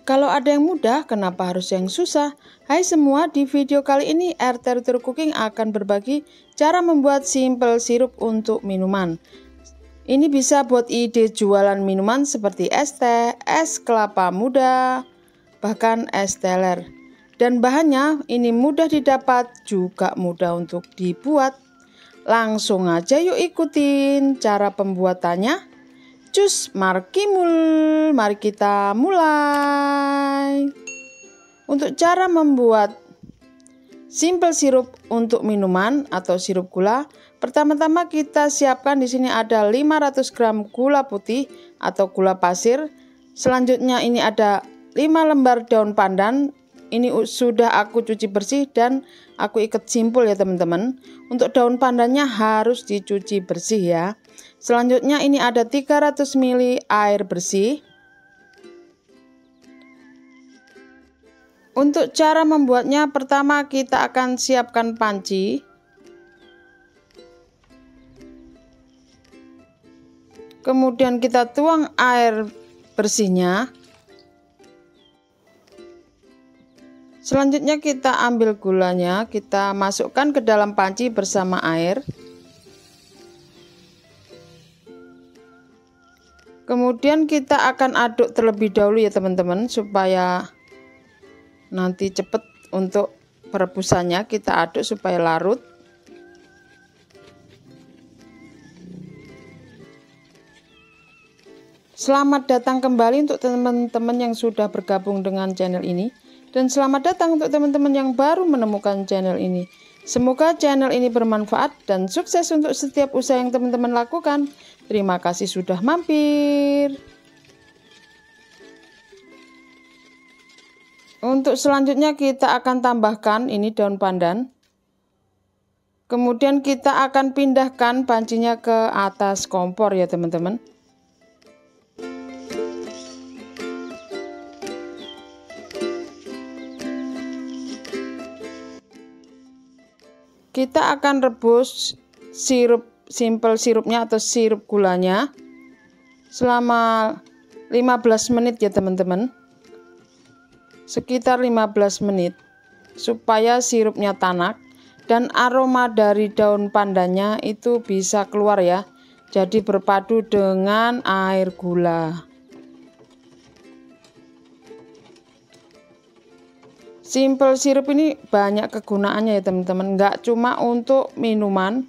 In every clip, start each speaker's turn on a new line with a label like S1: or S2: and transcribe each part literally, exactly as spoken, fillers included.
S1: Kalau ada yang mudah, kenapa harus yang susah? Hai semua, di video kali ini R T Ritual Cooking akan berbagi cara membuat simple sirup untuk minuman. Ini bisa buat ide jualan minuman seperti es teh, es kelapa muda, bahkan es teler. Dan bahannya ini mudah didapat, juga mudah untuk dibuat. Langsung aja yuk ikutin cara pembuatannya. Cus markimul, mari kita mulai. Untuk cara membuat simple sirup untuk minuman atau sirup gula, pertama-tama kita siapkan di sini ada lima ratus gram gula putih atau gula pasir. Selanjutnya ini ada lima lembar daun pandan. Ini sudah aku cuci bersih dan aku ikat simpul ya teman-teman. Untuk daun pandannya harus dicuci bersih ya. Selanjutnya ini ada tiga ratus mililiter air bersih. Untuk cara membuatnya, pertama kita akan siapkan panci. Kemudian kita tuang air bersihnya. Selanjutnya kita ambil gulanya, kita masukkan ke dalam panci bersama air. Kemudian kita akan aduk terlebih dahulu ya teman-teman, supaya nanti cepat untuk perebusannya. Kita aduk supaya larut. Selamat datang kembali untuk teman-teman yang sudah bergabung dengan channel ini. Dan selamat datang untuk teman-teman yang baru menemukan channel ini. Semoga channel ini bermanfaat dan sukses untuk setiap usaha yang teman-teman lakukan. Terima kasih sudah mampir. Untuk selanjutnya kita akan tambahkan ini daun pandan. Kemudian kita akan pindahkan pancinya ke atas kompor ya teman-teman. Kita akan rebus sirup simple sirupnya atau sirup gulanya selama lima belas menit ya teman-teman. Sekitar lima belas menit supaya sirupnya tanak dan aroma dari daun pandannya itu bisa keluar ya. Jadi berpadu dengan air gula. Simple sirup ini banyak kegunaannya ya teman-teman, nggak cuma untuk minuman.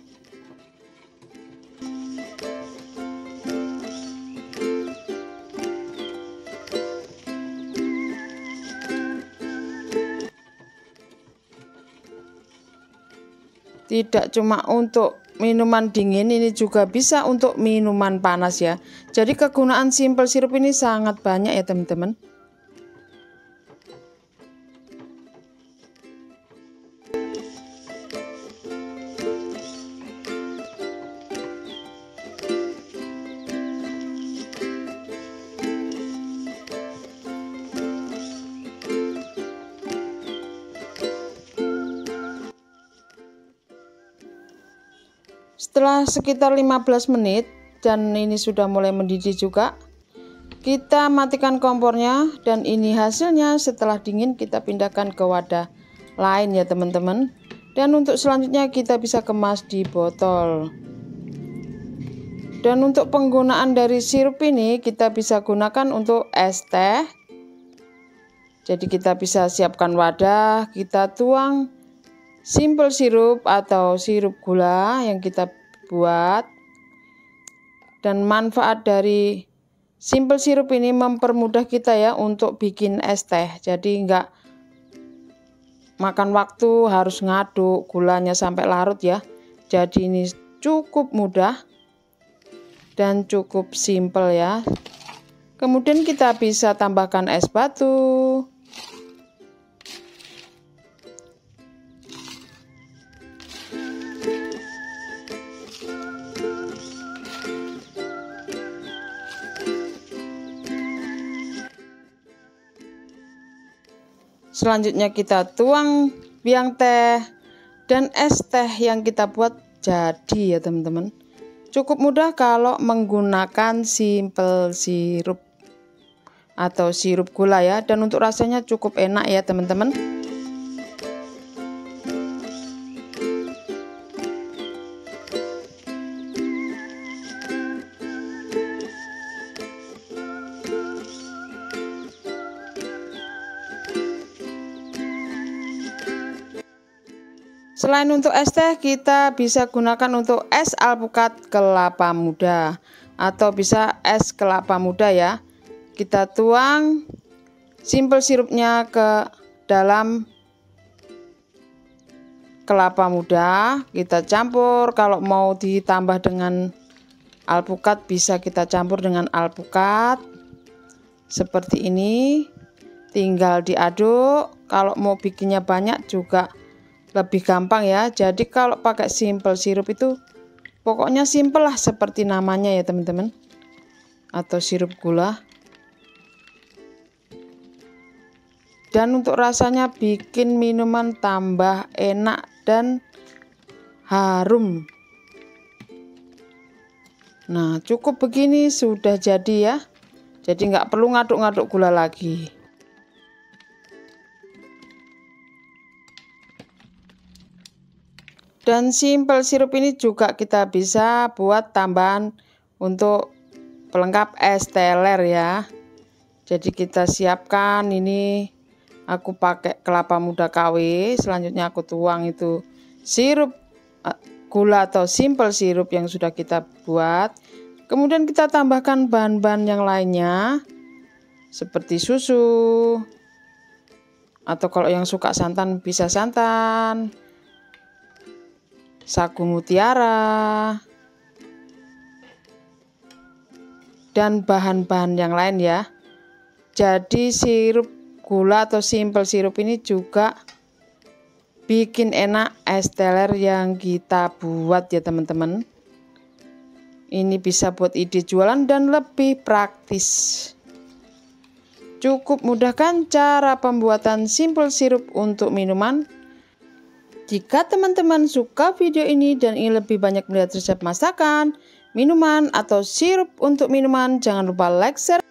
S1: Tidak cuma untuk minuman dingin, ini juga bisa untuk minuman panas ya. Jadi kegunaan simple sirup ini sangat banyak ya teman-teman. Setelah sekitar lima belas menit dan ini sudah mulai mendidih juga, kita matikan kompornya dan ini hasilnya. Setelah dingin kita pindahkan ke wadah lain ya teman-teman. Dan untuk selanjutnya kita bisa kemas di botol. Dan untuk penggunaan dari sirup ini kita bisa gunakan untuk es teh. Jadi kita bisa siapkan wadah, kita tuang simple sirup atau sirup gula yang kita buat. Dan manfaat dari simple sirup ini mempermudah kita ya untuk bikin es teh. Jadi enggak makan waktu harus ngaduk gulanya sampai larut ya. Jadi ini cukup mudah dan cukup simple ya. Kemudian kita bisa tambahkan es batu. Selanjutnya kita tuang biang teh dan es teh yang kita buat jadi ya teman-teman. Cukup mudah kalau menggunakan simple sirup. atau sirup gula ya, dan untuk rasanya cukup enak ya teman-teman. Selain untuk es teh, kita bisa gunakan untuk es alpukat kelapa muda atau bisa es kelapa muda ya. Kita tuang simple sirupnya ke dalam kelapa muda, kita campur. Kalau mau ditambah dengan alpukat bisa kita campur dengan alpukat seperti ini, tinggal diaduk. Kalau mau bikinnya banyak juga lebih gampang ya. Jadi kalau pakai simple sirup itu pokoknya simple lah seperti namanya ya teman-teman, atau sirup gula. Dan untuk rasanya bikin minuman tambah enak dan harum. Nah cukup begini sudah jadi ya. Jadi nggak perlu ngaduk-ngaduk gula lagi. Dan simple sirup ini juga kita bisa buat tambahan untuk pelengkap es teler ya. Jadi kita siapkan ini, aku pakai kelapa muda K W, selanjutnya aku tuang itu sirup gula atau simple sirup yang sudah kita buat. Kemudian kita tambahkan bahan-bahan yang lainnya seperti susu, atau kalau yang suka santan bisa santan, sagu mutiara, dan bahan-bahan yang lain ya. Jadi sirup gula atau simple sirup ini juga bikin enak es teler yang kita buat ya teman-teman. Ini bisa buat ide jualan dan lebih praktis. Cukup mudah kan cara pembuatan simple sirup untuk minuman? Jika teman-teman suka video ini dan ingin lebih banyak melihat resep masakan, minuman, atau sirup untuk minuman, jangan lupa like, share,